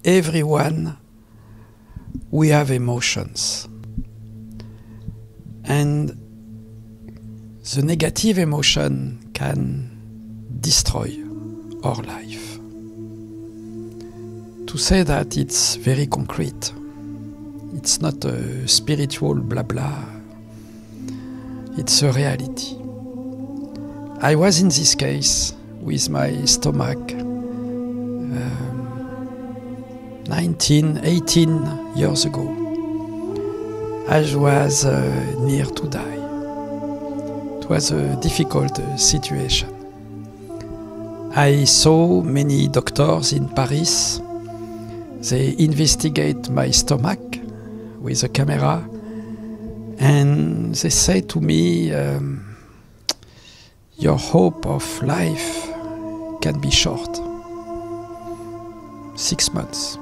everyone, we have emotions. And the negative emotion can destroy our life. To say that it's very concrete. It's not a spiritual blah blah. It's a reality. I was in this case with my stomach 18 years ago. I was near to die. It was a difficult situation. I saw many doctors in Paris. They investigate my stomach with a camera, and they say to me, your hope of life can be short. 6 months.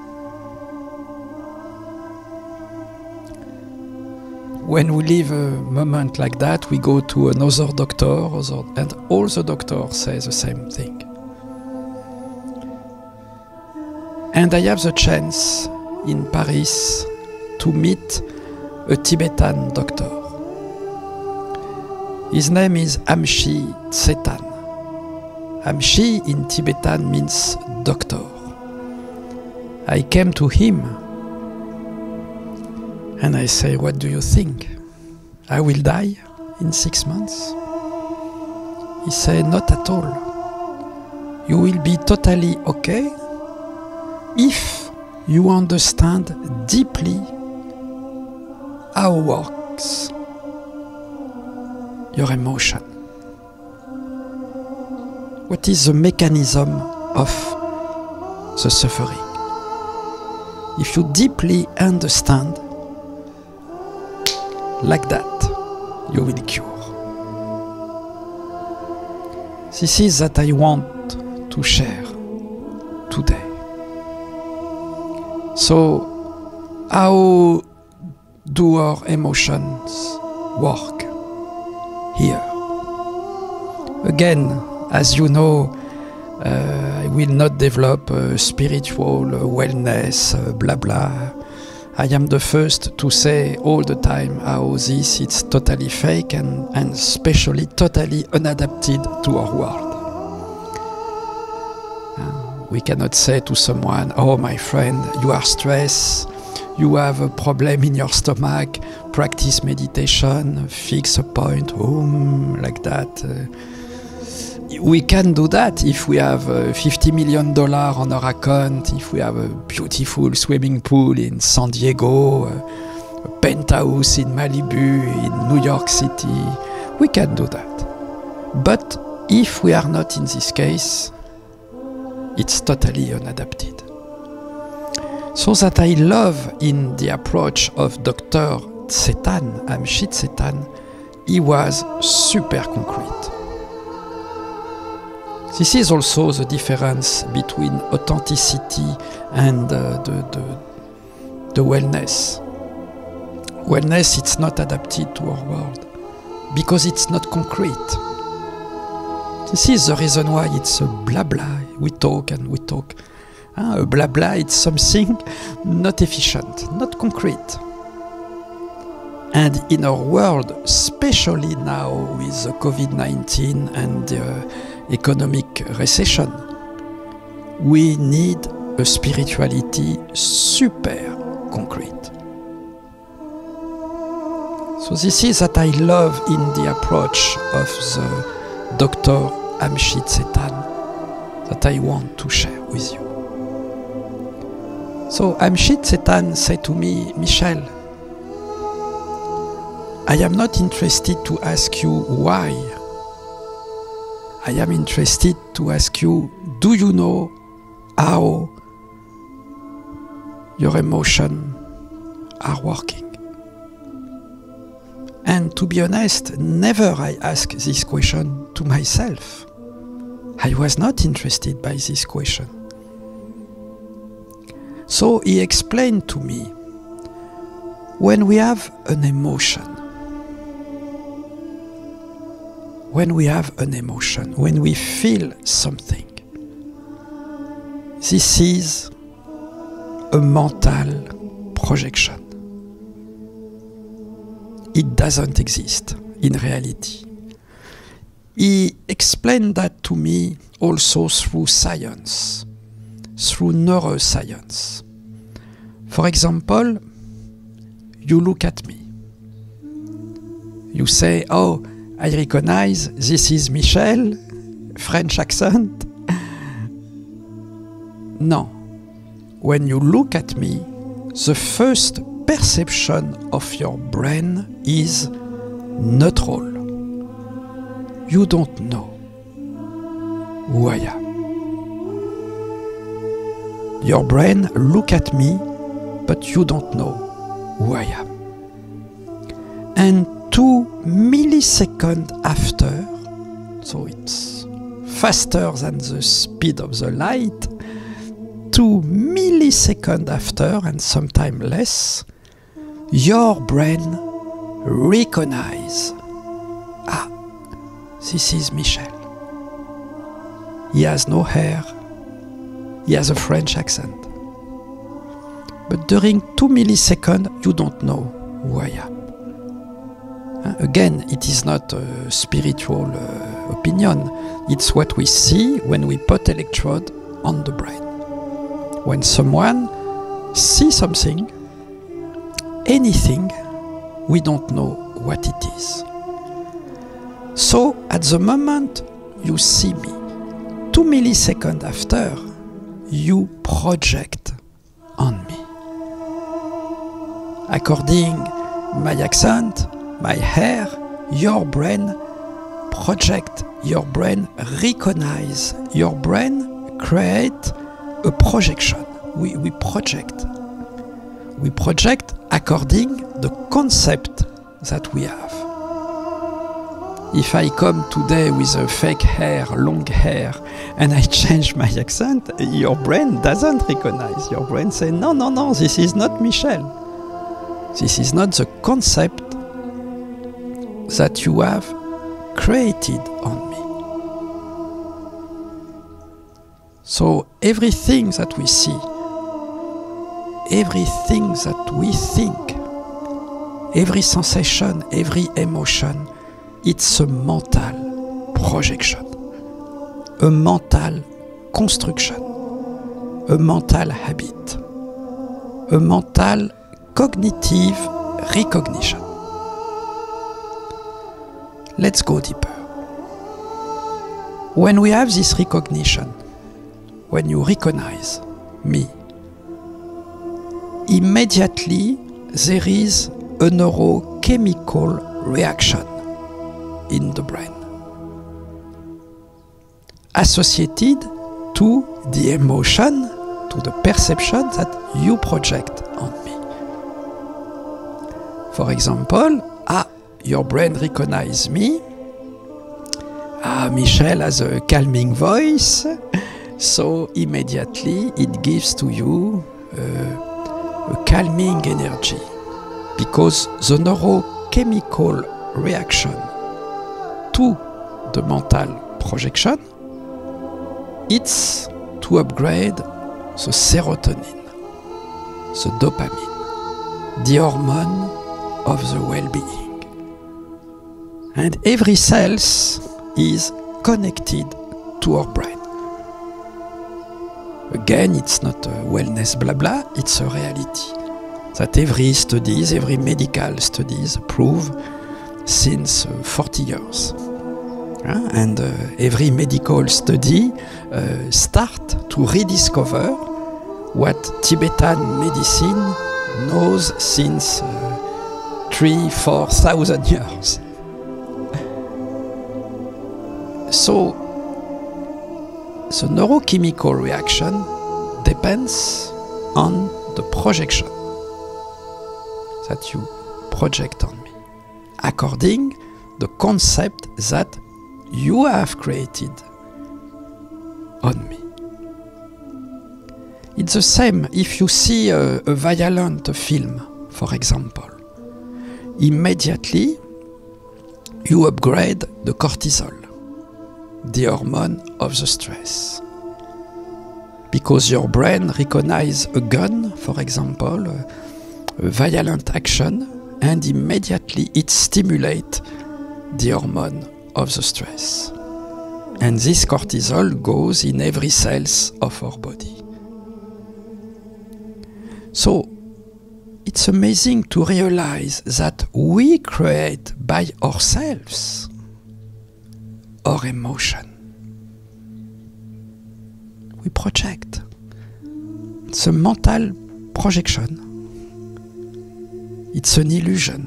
When we live a moment like that, we go to another doctor, and all the doctors say the same thing. And I have the chance in Paris to meet a Tibetan doctor. His name is Amshi Tsetan. Amshi in Tibetan means doctor. I came to him and I say, what do you think? I will die in 6 months? He said, not at all. You will be totally okay if you understand deeply how it works your emotion. What is the mechanism of the suffering? If you deeply understand, like that, you will cure. This is that I want to share today. So, how do our emotions work here? Again, as you know, I will not develop spiritual wellness, blah blah. I am the first to say all the time how this is totally fake and especially totally unadapted to our world. We cannot say to someone, oh my friend, you are stressed, you have a problem in your stomach, practice meditation, fix a point, like that. We can do that if we have $50 million on our account, if we have a beautiful swimming pool in San Diego, a penthouse in Malibu, in New York City. We can do that. But if we are not in this case, it's totally unadapted. So that I love in the approach of Dr. Tsetan, Amshi Tsetan, he was super concrete. This is also the difference between authenticity and the wellness. Wellness, it's not adapted to our world because it's not concrete. This is the reason why it's a blah blah. We talk and we talk. A blah blah, it's something not efficient, not concrete. And in our world, especially now with the COVID-19 and the economic recession, we need a spirituality super concrete. So this is that I love in the approach of the Dr. Amshi Tsetan that I want to share with you. So Amshi Tsetan said to me, Michel, I am not interested to ask you why. I am interested to ask you, do you know how your emotions are working? And to be honest, never I asked this question to myself. I was not interested by this question. So he explained to me, when we have an emotion, when we feel something, this is a mental projection. It doesn't exist in reality. He explained that to me also through science, through neuroscience. For example, you look at me. You say, oh, I recognize this is Michel, French accent. No. When you look at me, the first perception of your brain is neutral. You don't know who I am. Your brain look at me, but you don't know who I am. And 2 milliseconds after, so it's faster than the speed of the light, 2 milliseconds after, and sometimes less, your brain recognizes, this is Michel. He has no hair, he has a French accent. But during 2 milliseconds, you don't know who I am. Again, it is not a spiritual opinion. It's what we see when we put electrode on the brain. When someone sees something, anything, we don't know what it is. So, at the moment you see me, 2 milliseconds after, you project on me. According my accent, my hair, your brain project, your brain recognize, your brain create a projection. We project. We project according the concept that we have. If I come today with a fake hair, long hair, and I change my accent, your brain doesn't recognize. Your brain says, no, this is not Michel. This is not the concept that you have created on me. So everything that we see, everything that we think, every sensation, every emotion, it's a mental projection, a mental construction, a mental habit, a mental cognitive recognition. Let's go deeper. When we have this recognition, when you recognize me, immediately there is a neurochemical reaction in the brain associated to the emotion, to the perception that you project on me. For example, your brain recognizes me. Michel has a calming voice, so immediately it gives to you a calming energy, because the neurochemical reaction to the mental projection, it's to upgrade the serotonin, the dopamine, the hormone of the well-being. And every cell is connected to our brain. Again, it's not a wellness blah blah, it's a reality that every studies, every medical studies prove since 40 years. And every medical study start to rediscover what Tibetan medicine knows since 3,000-4,000 years. So, the neurochemical reaction depends on the projection that you project on me, according the concept that you have created on me. It's the same if you see a violent film, for example. Immediately, you upgrade the cortisol, the hormone of the stress. Because your brain recognizes a gun, for example, a violent action, and immediately it stimulates the hormone of the stress. And this cortisol goes in every cells of our body. So it's amazing to realize that we create by ourselves our emotion. We project. It's a mental projection. It's an illusion.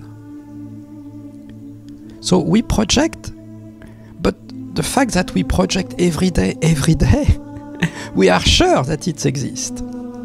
So we project, but the fact that we project every day, we are sure that it exists.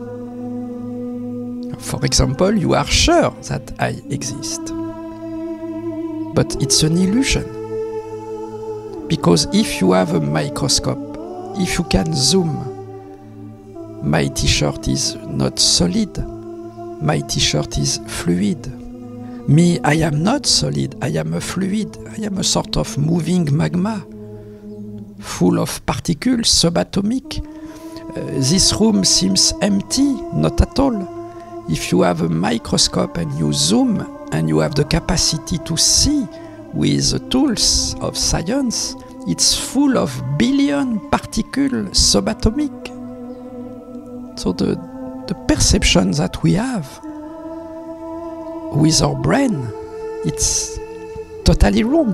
For example, you are sure that I exist. But it's an illusion. Because if you have a microscope, if you can zoom, my t-shirt is not solid. My t-shirt is fluid. Me, I am not solid. I am a fluid. I am a sort of moving magma, full of particles, subatomic. This room seems empty, not at all. If you have a microscope and you zoom and you have the capacity to see with the tools of science, it's full of billion particles subatomic. So the perception that we have with our brain, it's totally wrong.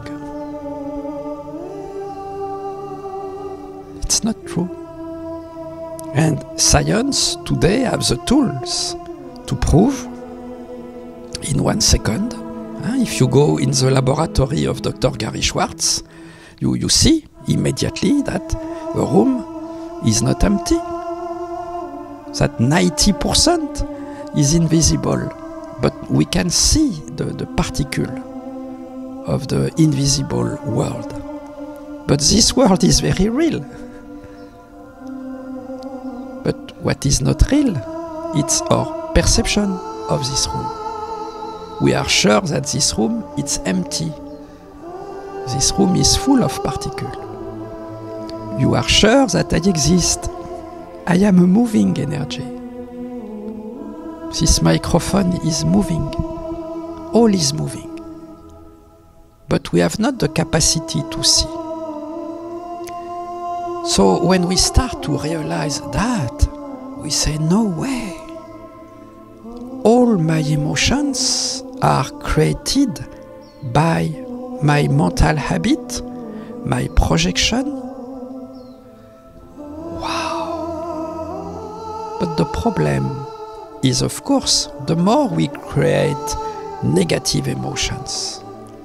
It's not true. And science today have the tools to prove in 1 second. If you go in the laboratory of Dr. Gary Schwartz, you see immediately that the room is not empty. That 90% is invisible, but we can see the particle of the invisible world. But this world is very real. But what is not real, it's our perception of this room. We are sure that this room is empty. This room is full of particles. You are sure that I exist. I am a moving energy. This microphone is moving. All is moving. But we have not the capacity to see. So when we start to realize that, we say, no way. All my emotions are created by my mental habit, my projection. But the problem is, of course, the more we create negative emotions,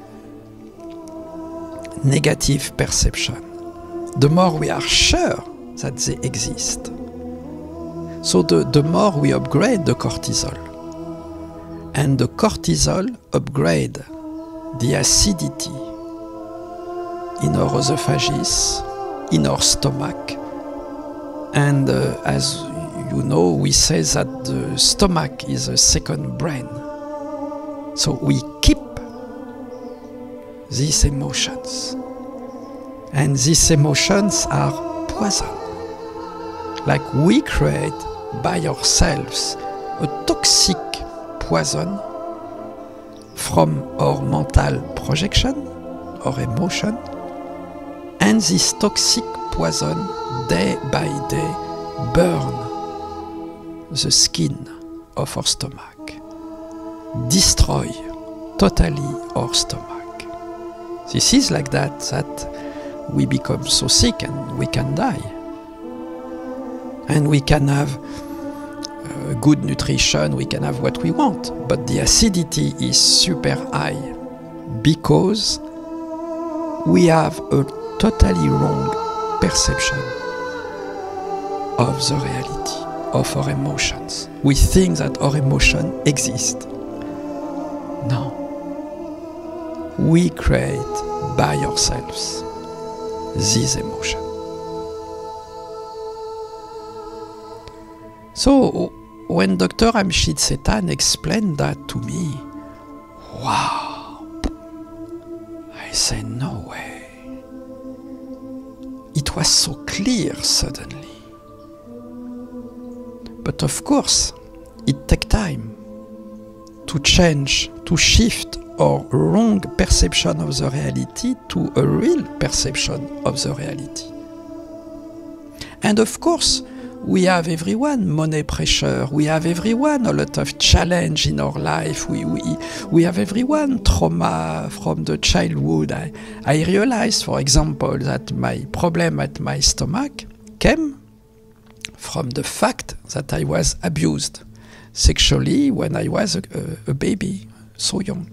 negative perception, the more we are sure that they exist. So the more we upgrade the cortisol. And the cortisol upgrade the acidity in our esophagus, in our stomach. And as you know, we say that the stomach is a second brain. So we keep these emotions. And these emotions are poison. Like we create by ourselves a toxic poison from our mental projection, our emotion. And this toxic poison, day by day, burn the skin of our stomach, destroy totally our stomach. This is like that we become so sick and we can die. And we can have good nutrition, we can have what we want, but the acidity is super high because we have a totally wrong perception of the reality, of our emotions. We think that our emotions exist. No. We create by ourselves these emotions. So, when Dr. Amshit Setan explained that to me, wow, I said, no way. It was so clear suddenly. But of course, it takes time to change, to shift our wrong perception of the reality to a real perception of the reality. And of course, we have everyone money pressure, we have everyone a lot of challenge in our life, we have everyone trauma from the childhood. I realized, for example, that my problem at my stomach came from the fact that I was abused sexually when I was a baby, so young.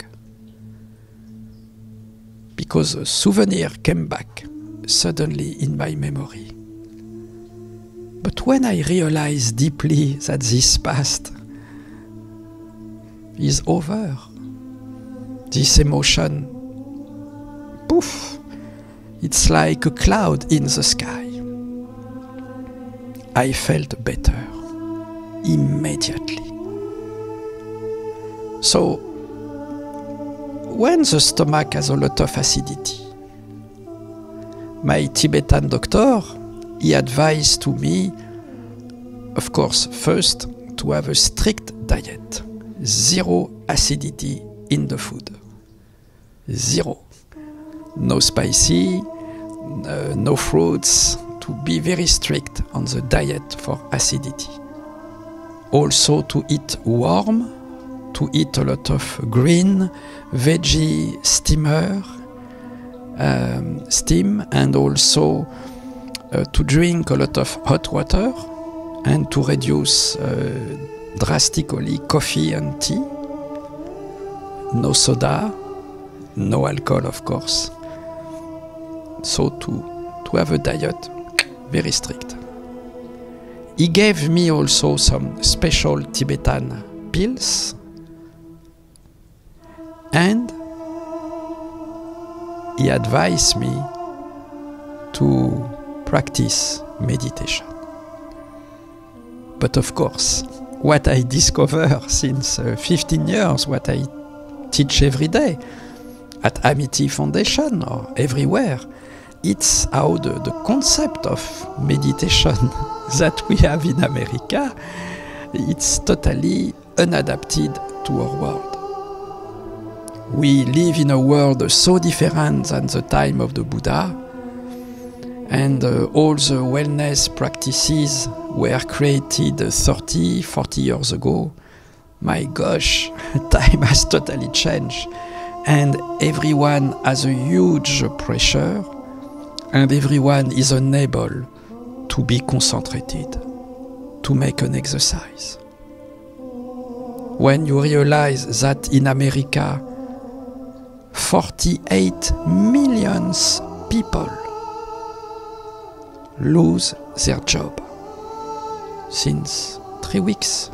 Because a souvenir came back suddenly in my memory. But when I realized deeply that this past is over, this emotion, poof, it's like a cloud in the sky. I felt better immediately. So, when the stomach has a lot of acidity, my Tibetan doctor, he advised to me, of course, first to have a strict diet. 0 acidity in the food. 0. No spicy, no fruits, to be very strict on the diet for acidity. Also to eat warm, to eat a lot of green, veggie steam, and also to drink a lot of hot water and to reduce drastically coffee and tea. No soda, no alcohol, of course. So to have a diet very strict. He gave me also some special Tibetan pills, and he advised me to practice meditation. But of course, what I discover since 15 years, what I teach every day at Amity Foundation or everywhere, it's how the concept of meditation that we have in America, it's totally unadapted to our world. We live in a world so different than the time of the Buddha, and all the wellness practices were created 30, 40 years ago. My gosh, time has totally changed, and everyone has a huge pressure, and everyone is unable to be concentrated, to make an exercise. When you realize that in America, 48 million people lose their job since 3 weeks.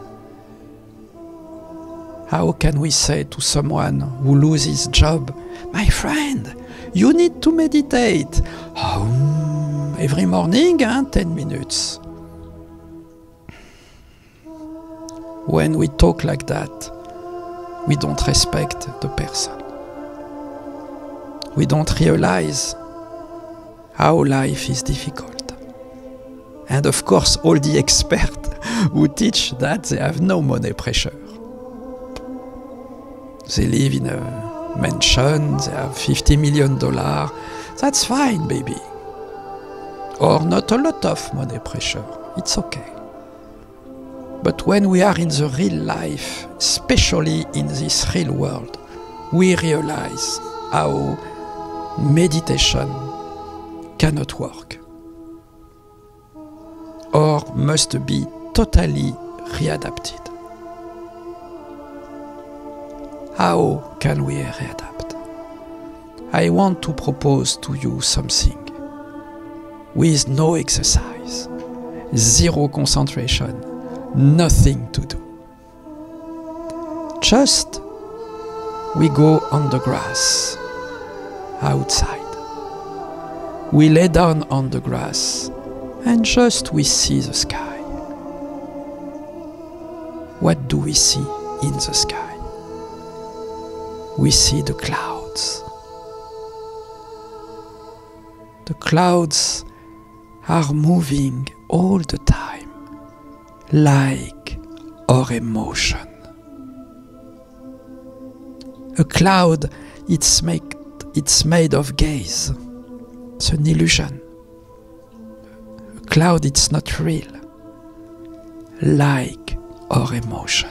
How can we say to someone who loses job, my friend, you need to meditate every morning, 10 minutes. When we talk like that, we don't respect the person. We don't realize how life is difficult. And of course, all the experts who teach that, they have no money pressure. They live in a mansion, they have $50 million. That's fine, baby. Or not a lot of money pressure. It's okay. But when we are in the real life, especially in this real world, we realize how meditation cannot work or must be totally readapted. How can we readapt? I want to propose to you something with no exercise, 0 concentration, nothing to do. Just we go on the grass outside. We lay down on the grass and just we see the sky. What do we see in the sky? We see the clouds. The clouds are moving all the time, like or emotion. A cloud, it's made of gaze. It's an illusion. A cloud, it's not real. Like our emotion.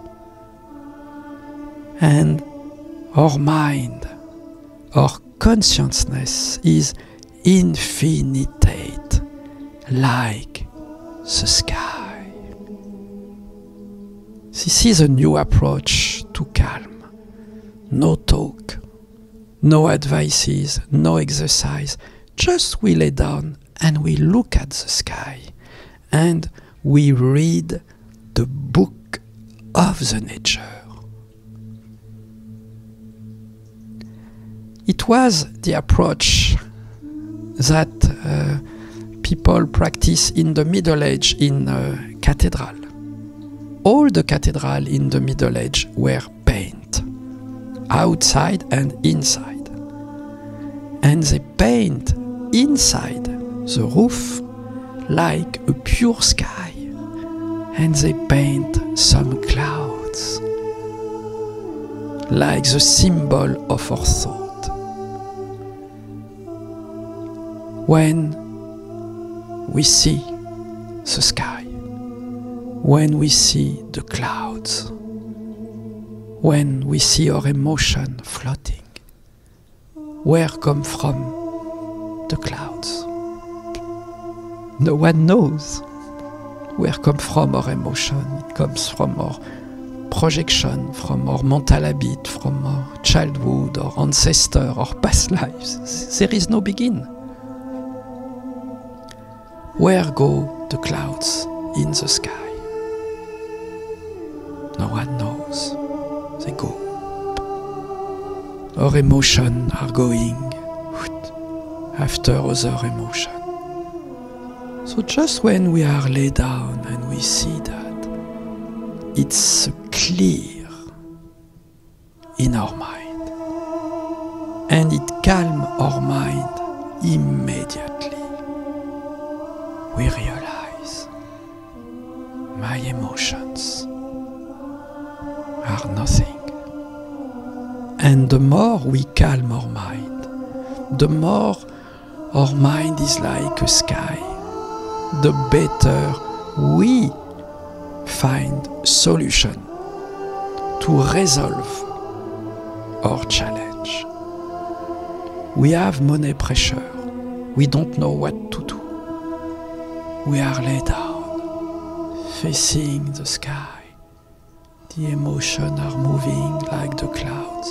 And our mind, our consciousness is infinitate, like the sky. This is a new approach to calm. No talk, no advices, no exercise. Just we lay down and we look at the sky and we read the book of the nature. It was the approach that people practice in the Middle Age in cathedral. All the cathedral in the Middle Age were paint, outside and inside. And they paint inside the roof like a pure sky. And they paint some clouds like the symbol of our thought. When we see the sky, when we see the clouds, when we see our emotion floating, where come from the clouds? No one knows where come from our emotion. It comes from our projection, from our mental habit, from our childhood, our ancestor, our past lives. There is no begin. Where go the clouds in the sky? No one knows. They go. Our emotions are going after other emotion. So just when we are laid down and we see that, it's clear in our mind. And it calms our mind immediately. We realize my emotions are nothing. And the more we calm our mind, the more our mind is like a sky, the better we find solution to resolve our challenge. We have money pressure. We don't know what to do. We are laid down, facing the sky. The emotions are moving like the clouds.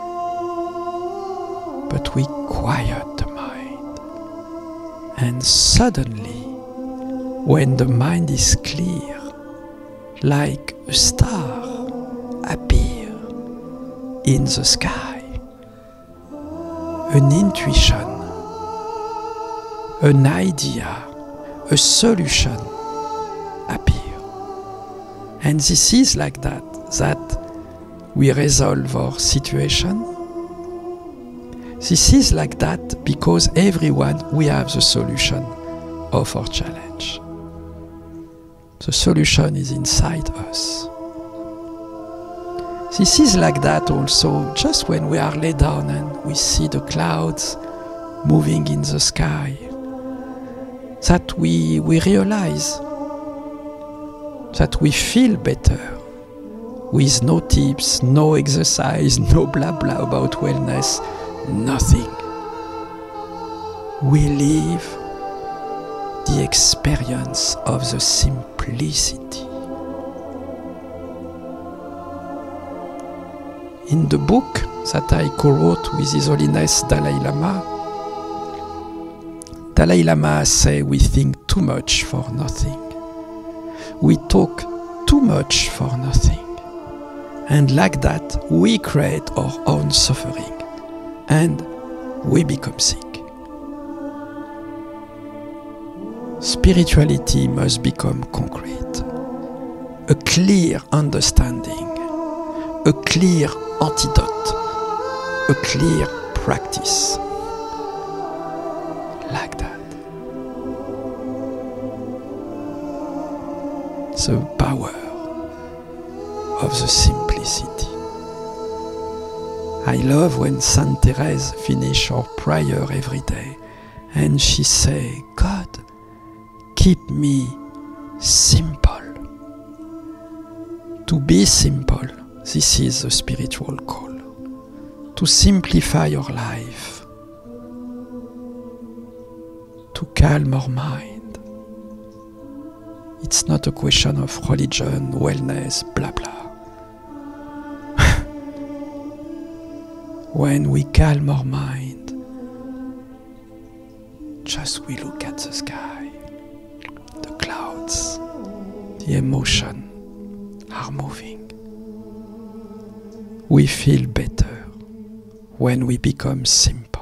But we quiet the mind. And suddenly, when the mind is clear, like a star appear in the sky, an intuition, an idea, a solution appear. And this is like that we resolve our situation. This is like that because everyone, we have the solution of our challenge. The solution is inside us. This is like that also just when we are laid down and we see the clouds moving in the sky, that we realize that we feel better with no tips, no exercise, no blah blah about wellness, nothing. We live the experience of the simplicity. In the book that I co-wrote with His Holiness Dalai Lama say we think too much for nothing. We talk too much for nothing. And like that, we create our own suffering. And we become sick. Spirituality must become concrete. A clear understanding. A clear antidote. A clear practice. Like that. The power of the simplicity. I love when Saint Therese finish her prayer every day and she say, God, keep me simple. To be simple, this is the spiritual call. To simplify your life, to calm our mind. It's not a question of religion, wellness, blah blah. When we calm our mind, just we look at the sky, the clouds, the emotion are moving. We feel better when we become simple.